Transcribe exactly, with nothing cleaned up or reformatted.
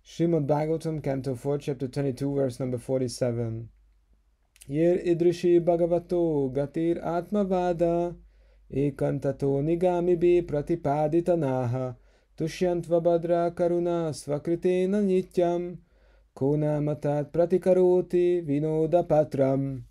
Śrīmad-Bhāgavatam, Canto four, Chapter twenty-two, verse number forty-seven. Yair īdṛśī bhagavato gatir ātma-vāda ekāntato nigamibhiḥ pratipāditā tuṣyantv adabhra-karuṇāḥ sva-kṛtena nityaṁ ko nāma pratikaroti vinoda-pātram.